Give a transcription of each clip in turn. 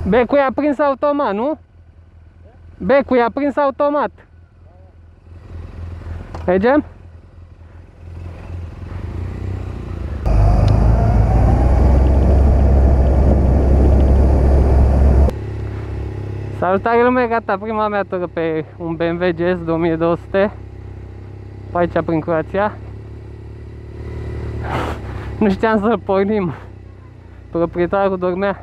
Becul i-a prins automat, nu? Becul i-a prins automat. Mergem? Salutare lume, gata prima mea tură pe un BMW GS 2200 pe aici prin Croația. Nu știam să-l pornim, proprietarul dormea.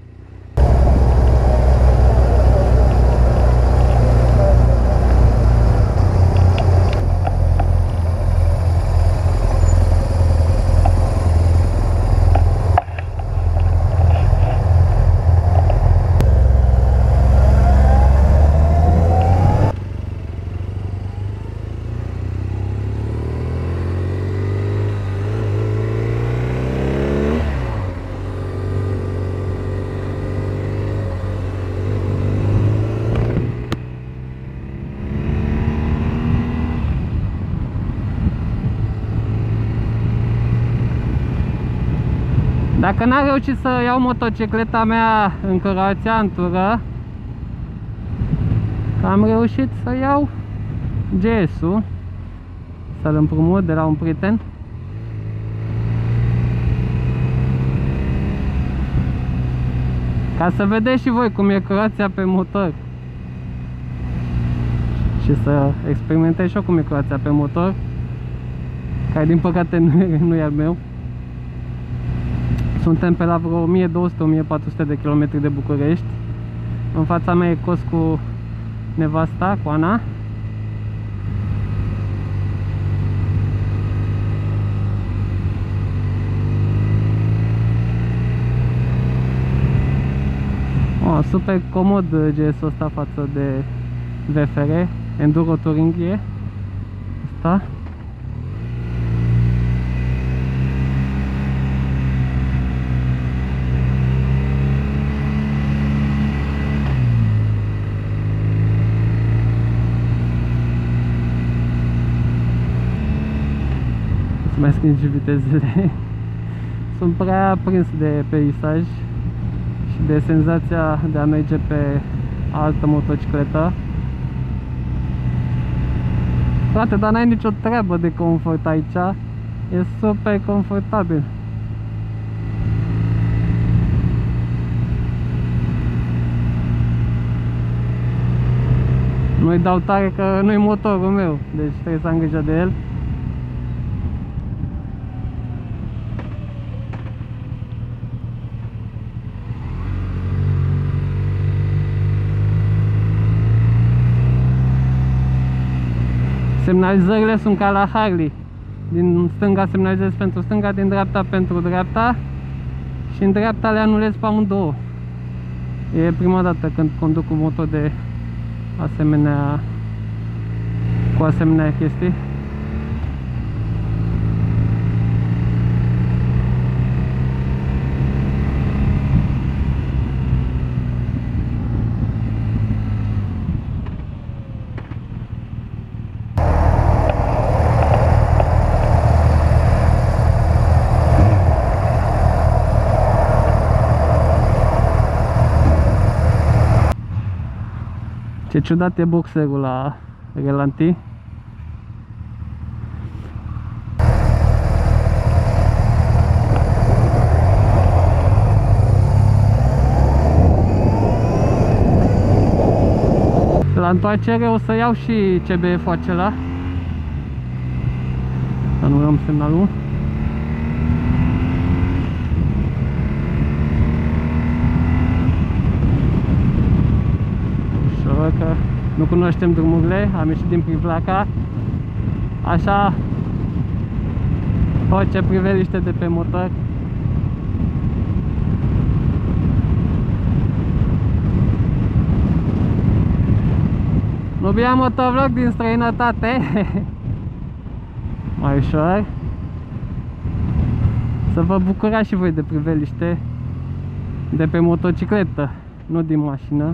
Dacă n-am reușit să iau motocicleta mea în Croația, în tură, am reușit să iau GS-ul, să-l împrumut de la un prieten. Ca să vedeți și voi cum e Croația pe motor. Și să experimentez și eu cum e Croația pe motor, care din păcate nu e al meu. Suntem pe la vreo 1200-1400 de kilometri de București. În fața mea e Cos cu nevasta, cu Ana. Super comod GS-ul ăsta față de VFR. Enduro Touring e asta. Mai schimb și vitezele. Sunt prea prins de peisaj și de senzația de a merge pe altă motocicletă. Frate, dar n-ai nicio treabă de confort aici. E super confortabil. Nu-i dau tare că nu-i motorul meu, deci trebuie să am grijă de el. Semnalizările sunt ca la Harley. Din stânga semnalizez pentru stânga, din dreapta pentru dreapta. Și în dreapta le anulez pe amândouă. E prima dată când conduc un motor de asemenea, cu asemenea chestii. Ce ciudat e boxerul la relanti. La întoarcere o să iau și CBF-ul acela. Anulăm semnalul. Că nu cunoaștem drumurile, am ieșit din Privlaca. Așa, orice priveliște de pe motor. Nubia motovlog din străinătate. Mai ușor. Să vă bucurați și voi de priveliște de pe motocicletă, nu din mașină.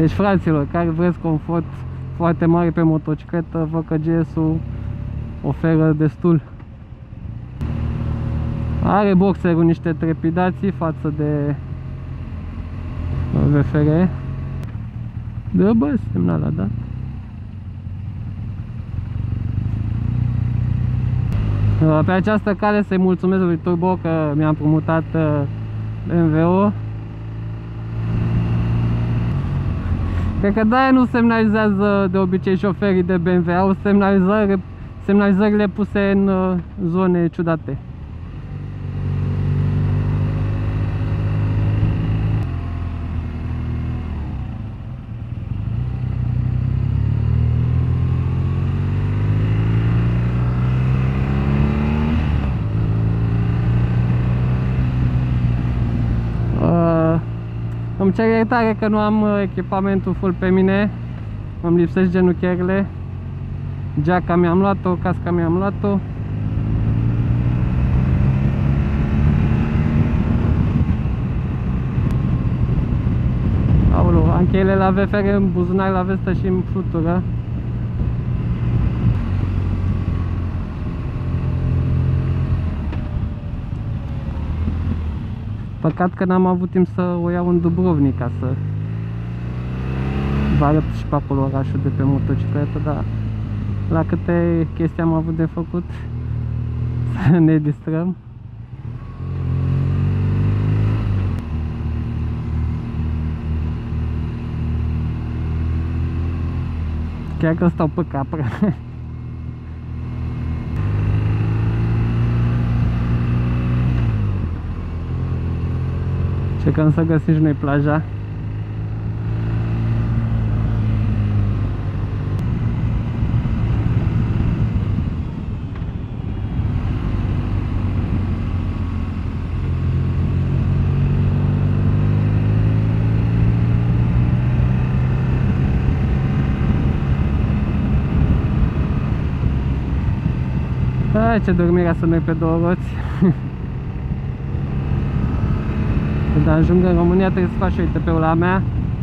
Deci, fraților, care vreți confort foarte mare pe motocicletă, văd că GS-ul oferă destul. Are boxerul niște trepidații față de VFR. Dă, bă, semnal a dat. Pe această cale să-i mulțumesc lui Turbo că mi-a împrumutat BMW-ul. Cred că de-aia nu semnalizează de obicei șoferii de BMW, au semnalizările puse în zone ciudate. Îmi cer iertare că nu am echipamentul full pe mine. Îmi lipsesc genunchierele. Geaca mi-am luat-o, casca mi-am luat-o. Aoleu, am cheile la VFR în buzunar, la vestă și în flutură. Păcat că n-am avut timp să o iau în Dubrovnik ca să vă arăt și pe acolo orașul de pe motocicletă, dar la câte chestii am avut de făcut să ne distrăm. Chiar că stau pe capră. Încercăm să găsim și noi plaja. Ce dormirea să noi pe două roți. Când ajung în România trebuie să fac și ITP-ul la mea.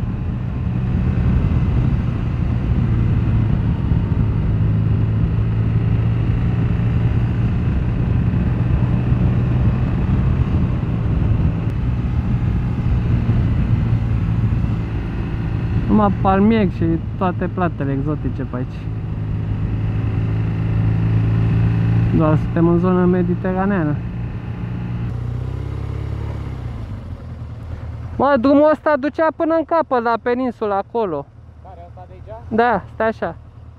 Numai palmieri și toate platele exotice pe aici. Doar suntem în zona mediteraneană. Mă, drumul ăsta ducea până în capăt, la peninsula, acolo. Care, ăsta de aici? Da, stai așa.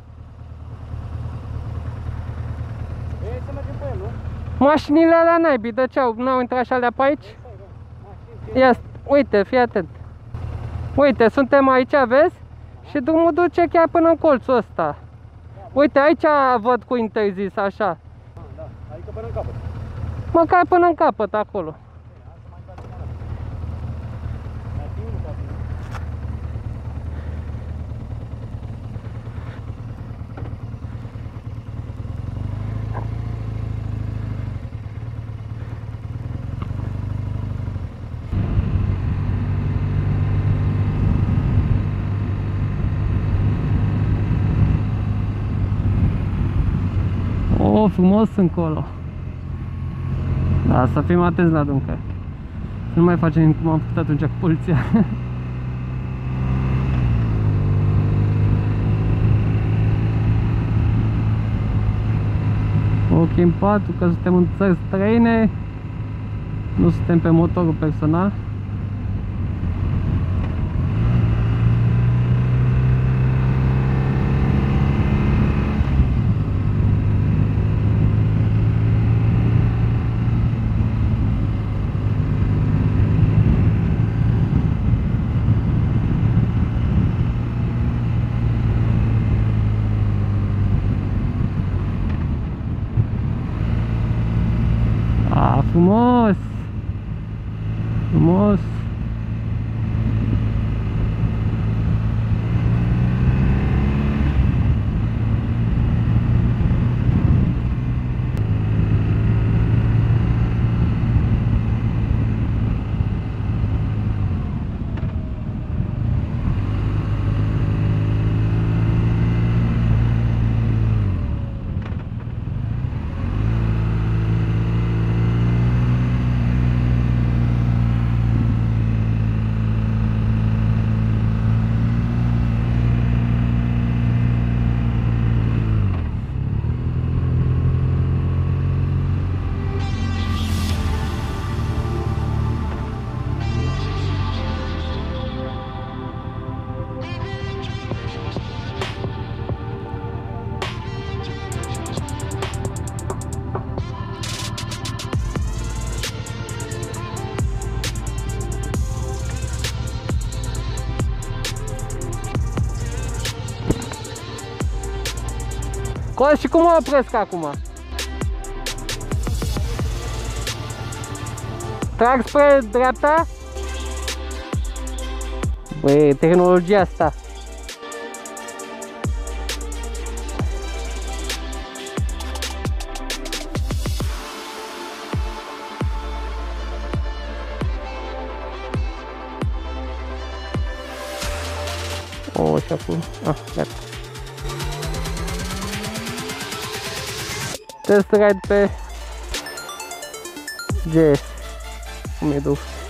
Ei, să mergem pe el, nu? Mașinile alea naibii, dăceau, n-au intrat și alea pe aici? Ia, uite, fii atent. Uite, suntem aici, vezi? Și drumul duce chiar până în colțul ăsta. Uite, aici văd cu interzis, așa. Da, adică până în capăt. Măcar până în capăt, acolo. Oh, frumos încolo. Da, să fim atenți la drum, că să nu mai facem cum am făcut atunci cu poliția. Ok în 4, că suntem în țări străine, nu suntem pe motorul personal. Frumos! Frumos! Bă, și cum mă opresc acum? Trag spre dreapta? Băi, tehnologia asta. O, și acum. Ah, gata. Test ride pe GS 1000.